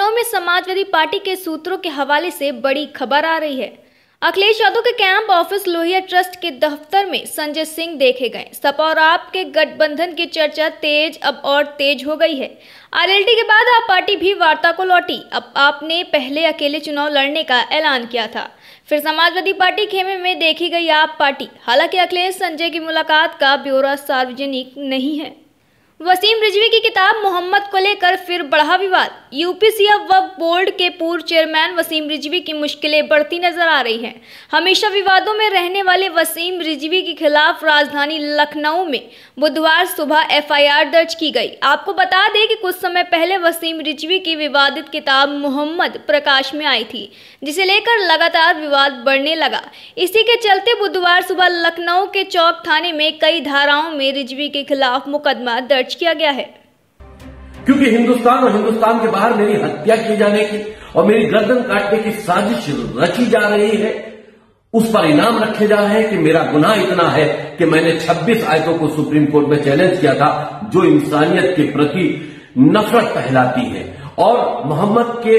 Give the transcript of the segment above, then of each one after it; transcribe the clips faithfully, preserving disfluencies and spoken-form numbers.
लखनऊ में समाजवादी पार्टी के सूत्रों के हवाले से बड़ी खबर आ रही है। अखिलेश यादव के कैंप ऑफिस लोहिया ट्रस्ट के दफ्तर में संजय सिंह देखे गए। सपा और आप के गठबंधन की चर्चा तेज अब और तेज हो गई है। आरएलडी के बाद आप पार्टी भी वार्ता को लौटी। अब आपने पहले अकेले चुनाव लड़ने का ऐलान किया था, फिर समाजवादी पार्टी खेमे में देखी गई आप पार्टी। हालांकि अखिलेश संजय की मुलाकात का ब्यौरा सार्वजनिक नहीं है। वसीम रिजवी की किताब मोहम्मद को लेकर फिर बढ़ा विवाद। यूपीसीएफ वक्फ बोर्ड के पूर्व चेयरमैन वसीम रिजवी की मुश्किलें बढ़ती नजर आ रही हैं। हमेशा विवादों में रहने वाले वसीम रिजवी के खिलाफ राजधानी लखनऊ में बुधवार सुबह एफआईआर दर्ज की गई। आपको बता दें कि कुछ समय पहले वसीम रिजवी की विवादित किताब मोहम्मद प्रकाश में आई थी, जिसे लेकर लगातार विवाद बढ़ने लगा। इसी के चलते बुधवार सुबह लखनऊ के चौक थाने में कई धाराओं में रिजवी के खिलाफ मुकदमा दर्ज किया गया है। क्योंकि हिंदुस्तान और हिंदुस्तान के बाहर मेरी हत्या की जाने की और मेरी गर्दन काटने की साजिश रची जा रही है, उस पर इनाम रखे जा रहे हैं कि मेरा गुनाह इतना है कि मैंने छब्बीस आयतों को सुप्रीम कोर्ट में चैलेंज किया था जो इंसानियत के प्रति नफरत फैलाती है, और मोहम्मद के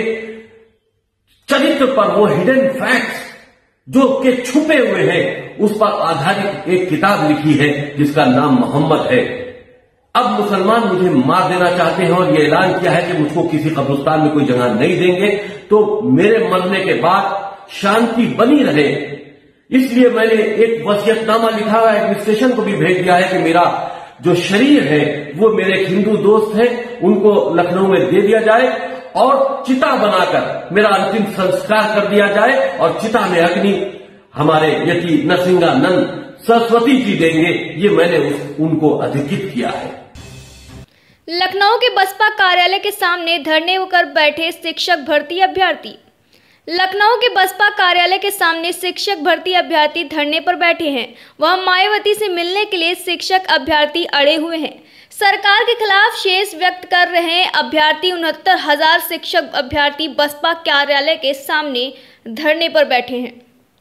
चरित्र पर वो हिडन फैक्ट्स जो के छुपे हुए हैं उस पर आधारित एक किताब लिखी है जिसका नाम मोहम्मद है। अब मुसलमान मुझे मार देना चाहते हैं और ये ऐलान किया है कि मुझको किसी कब्रिस्तान में कोई जगह नहीं देंगे, तो मेरे मरने के बाद शांति बनी रहे, इसलिए मैंने एक वसीयतनामा लिखा हुआ एडमिनिस्ट्रेशन को भी भेज दिया है कि मेरा जो शरीर है वो मेरे हिंदू दोस्त हैं उनको लखनऊ में दे दिया जाए और चिता बनाकर मेरा अंतिम संस्कार कर दिया जाए, और चिता में अग्नि हमारे यति नरसिंहानंद सरस्वती जी देंगे। ये मैंने उस, उनको अधिकृत किया है। लखनऊ के बसपा कार्यालय के सामने धरने होकर बैठे शिक्षक भर्ती अभ्यर्थी। लखनऊ के बसपा कार्यालय के सामने शिक्षक भर्ती अभ्यर्थी धरने पर बैठे हैं। वह मायावती से मिलने के लिए शिक्षक अभ्यर्थी अड़े हुए हैं। सरकार के खिलाफ शेष व्यक्त कर रहे हैं अभ्यर्थी। उनहत्तर हजार शिक्षक अभ्यर्थी बसपा कार्यालय के सामने धरने पर बैठे हैं।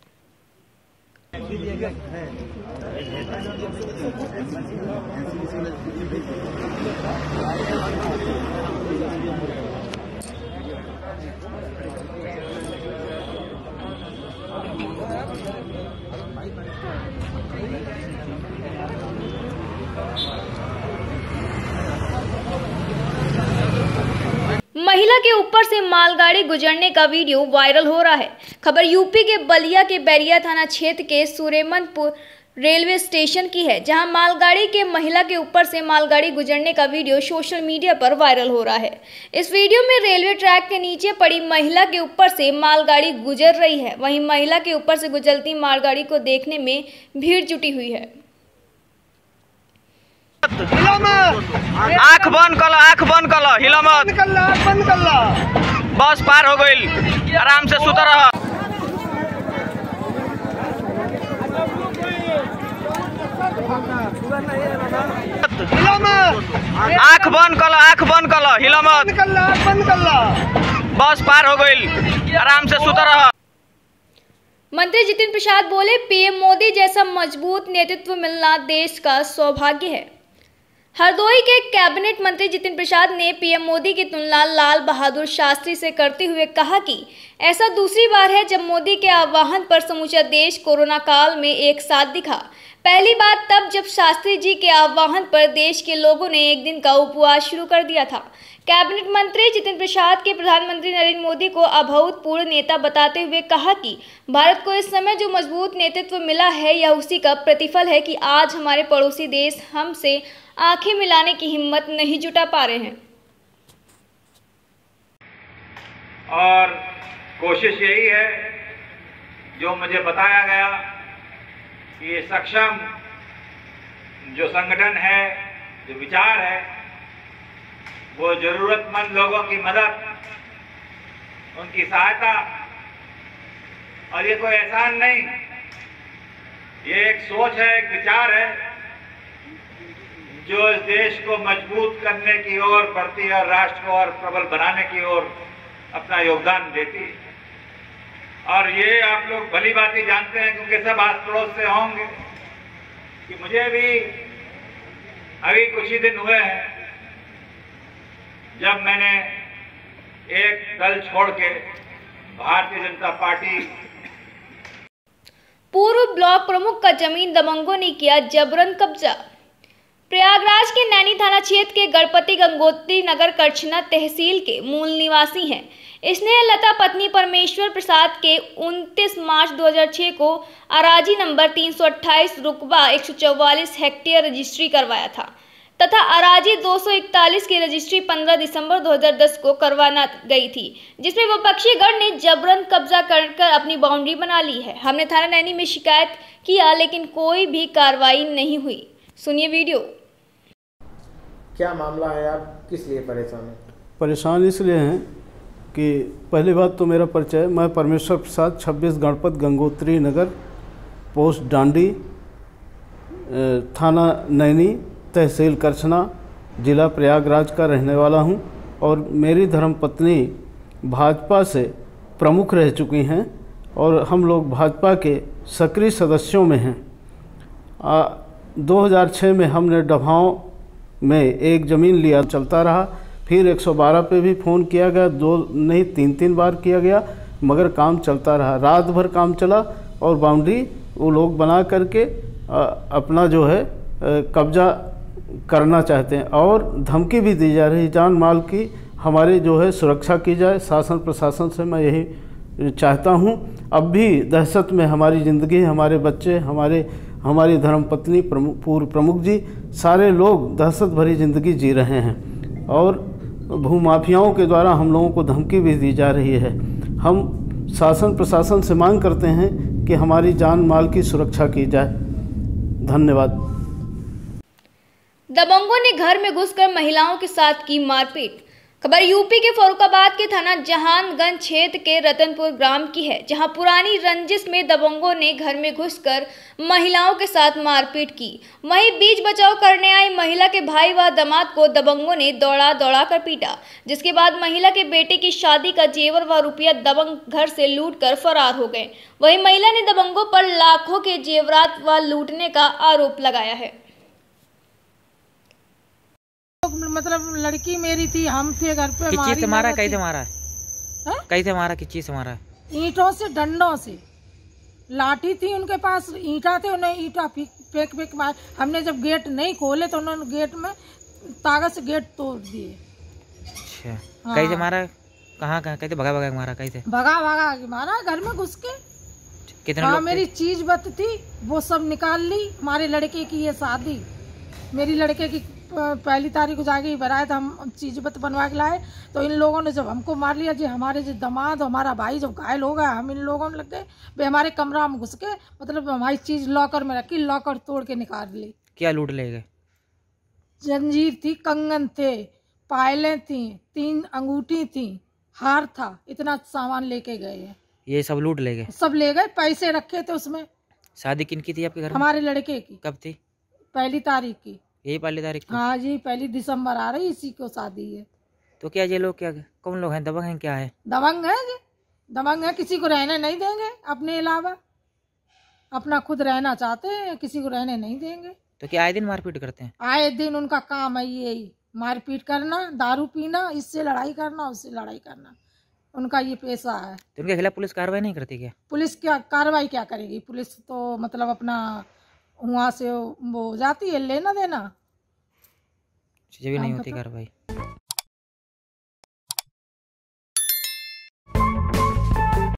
महिला के ऊपर से मालगाड़ी गुजरने का वीडियो वायरल हो रहा है। खबर यूपी के बलिया के बैरिया थाना क्षेत्र के सुरेमनपुर रेलवे स्टेशन की है, जहां मालगाड़ी के महिला के ऊपर से मालगाड़ी गुजरने का वीडियो सोशल मीडिया पर वायरल हो रहा है। इस वीडियो में रेलवे ट्रैक के नीचे पड़ी महिला के ऊपर से मालगाड़ी गुजर रही है। वहीं महिला के ऊपर से गुजरती मालगाड़ी को देखने में भीड़ जुटी हुई है। आँख बंद कर लो, आँख बंद कर लो, हिला मत, बंद कर लो। बस पार हो गई, आराम से सुता रहो। आँख बंद कर लो, आँख बंद कर लो, हिला मत, बंद कर लो। बस पार हो गई, आराम से सुता रहो। मंत्री जितिन प्रसाद बोले, पीएम मोदी जैसा मजबूत नेतृत्व मिलना देश का सौभाग्य है। हरदोई के कैबिनेट मंत्री जितिन प्रसाद ने पीएम मोदी की तुलना लाल बहादुर शास्त्री से करते हुए कहा कि ऐसा दूसरी बार है जब मोदी के आह्वान पर समूचा देश कोरोना काल में एक साथ दिखा। पहली बात तब जब शास्त्री जी के आह्वान पर देश के लोगों ने एक दिन का उपवास शुरू कर दिया था। कैबिनेट मंत्री जितिन प्रसाद के प्रधानमंत्री नरेंद्र मोदी को अभूतपूर्व नेता बताते हुए कहा कि भारत को इस समय जो मजबूत नेतृत्व मिला है यह उसी का प्रतिफल है कि आज हमारे पड़ोसी देश हमसे आंखें मिलाने की हिम्मत नहीं जुटा पा रहे हैं। और कोशिश यही है जो मुझे बताया गया कि ये सक्षम जो संगठन है, जो विचार है, वो जरूरतमंद लोगों की मदद, उनकी सहायता, और ये कोई एहसान नहीं, ये एक सोच है, एक विचार है जो इस देश को मजबूत करने की ओर बढ़ती है और राष्ट्र को और प्रबल बनाने की ओर अपना योगदान देती है। और ये आप लोग भली बात ही जानते हैं क्योंकि सब आस पड़ोस से होंगे कि मुझे भी अभी कुछ ही दिन हुए हैं जब मैंने एक दल छोड़ के भारतीय जनता पार्टी। पूर्व ब्लॉक प्रमुख का जमीन दबंगों ने किया जबरन कब्जा। प्रयागराज के नैनी थाना क्षेत्र के गणपति गंगोत्री नगर करछना तहसील के मूल निवासी हैं। इसने लता पत्नी परमेश्वर प्रसाद के उनतीस मार्च दो हज़ार छह को अराजी नंबर तीन सौ अट्ठाईस रुकबा एक सौ चौवालीस हेक्टेयर रजिस्ट्री करवाया था तथा अराजी दो सौ इकतालीस की रजिस्ट्री पंद्रह दिसंबर दो हज़ार दस को करवाना गई थी, जिसमें विपक्षी गण ने जबरन कब्जा कर कर अपनी बाउंड्री बना ली है। हमने थाना नैनी में शिकायत किया लेकिन कोई भी कार्रवाई नहीं हुई। सुनिए वीडियो। क्या मामला है, आप किस लिए परेशान हैं? परेशान इसलिए हैं कि पहली बात तो मेरा परिचय, मैं परमेश्वर प्रसाद छब्बीस गणपत गंगोत्री नगर पोस्ट डांडी थाना नैनी तहसील करछना जिला प्रयागराज का रहने वाला हूं और मेरी धर्मपत्नी भाजपा से प्रमुख रह चुकी हैं और हम लोग भाजपा के सक्रिय सदस्यों में हैं। दो हज़ार छह में हमने डभाओं में एक ज़मीन लिया, चलता रहा। फिर एक सौ बारह पे भी फ़ोन किया गया, दो नहीं तीन तीन बार किया गया, मगर काम चलता रहा। रात भर काम चला और बाउंड्री वो लोग बना करके अपना जो है कब्जा करना चाहते हैं और धमकी भी दी जा रही, जान माल की हमारी जो है सुरक्षा की जाए। शासन प्रशासन से मैं यही चाहता हूं। अब भी दहशत में हमारी ज़िंदगी, हमारे बच्चे, हमारे हमारी धर्मपत्नी प्रमुख पूर्व प्रमुख जी, सारे लोग दहशत भरी ज़िंदगी जी रहे हैं और भूमाफियाओं के द्वारा हम लोगों को धमकी भी दी जा रही है। हम शासन प्रशासन से मांग करते हैं कि हमारी जान माल की सुरक्षा की जाए। धन्यवाद। दबंगों ने घर में घुसकर महिलाओं के साथ की मारपीट। खबर यूपी के फर्रुखाबाद के थाना जहानगंज क्षेत्र के रतनपुर ग्राम की है, जहां पुरानी रंजिश में दबंगों ने घर में घुसकर महिलाओं के साथ मारपीट की। वहीं बीच बचाव करने आई महिला के भाई व दामाद को दबंगों ने दौड़ा दौड़ा कर पीटा, जिसके बाद महिला के बेटे की शादी का जेवर व रुपया दबंग घर से लूट कर फरार हो गए। वहीं महिला ने दबंगों पर लाखों के जेवरात व लूटने का आरोप लगाया है। मतलब लड़की मेरी थी, हम थे घर पे। किस चीज से मारा? कैसे मारा? कैसे मारा? किस चीज से मारा? ईंटों से, डंडों से। लाठी थी उनके पास, ईंटा थे, उन्हें ईंटा फेंक फेंक मार। हमने जब गेट नहीं खोले तो उन्होंने गेट में ताकत से गेट तोड़ दिए। अच्छा, हाँ। कैसे मारा? कहाँ कहाँ कैसे भगा भगा मारा? कैसे भगा भगा के मारा? घर में घुस के। कितने हाँ, लोग मेरी चीज बत थी वो सब निकाल ली। हमारे लड़के की ये शादी, मेरी लड़के की पहली तारीख को जाके बनाया था, हम चीज बत बनवा के लाए तो इन लोगों ने जब हमको मार लिया जी, हमारे जो दामाद हमारा भाई जब घायल हो गया, हम इन लोगों ने लग गए वे हमारे कमरा में घुस के मतलब हमारी चीज लॉकर में रखी, लॉकर तोड़ के निकाल ली। क्या लूट ले गए? जंजीर थी, कंगन थे, पायलें थी, तीन अंगूठी थी, हार था, इतना सामान लेके गए हैं। ये सब लूट ले गए? सब ले गए, पैसे रखे थे उसमें। शादी किन की थी आपके घर में? हमारे लड़के की। कब थी? पहली तारीख की। यही पहली तारीख? हाँ जी, पहली दिसंबर आ रही, इसी को शादी है। तो क्या ये लोग क्या कौन लोग हैं? दबंग हैं? क्या है? दबंग है जी, दबंग है। किसी को रहने नहीं देंगे अपने अलावा, अपना खुद रहना चाहते हैं, किसी को रहने नहीं देंगे। तो क्या आए दिन मारपीट करते हैं? आए दिन उनका काम है यही, मारपीट करना, दारू पीना, इससे लड़ाई करना, उससे लड़ाई करना, उनका ये पेशा है। तो उनके खिलाफ पुलिस कार्रवाई नहीं करती क्या? पुलिस क्या कार्रवाई क्या करेगी? पुलिस तो मतलब अपना वहाँ से वो जाती है, लेना देना, भी नहीं होती कार्रवाई।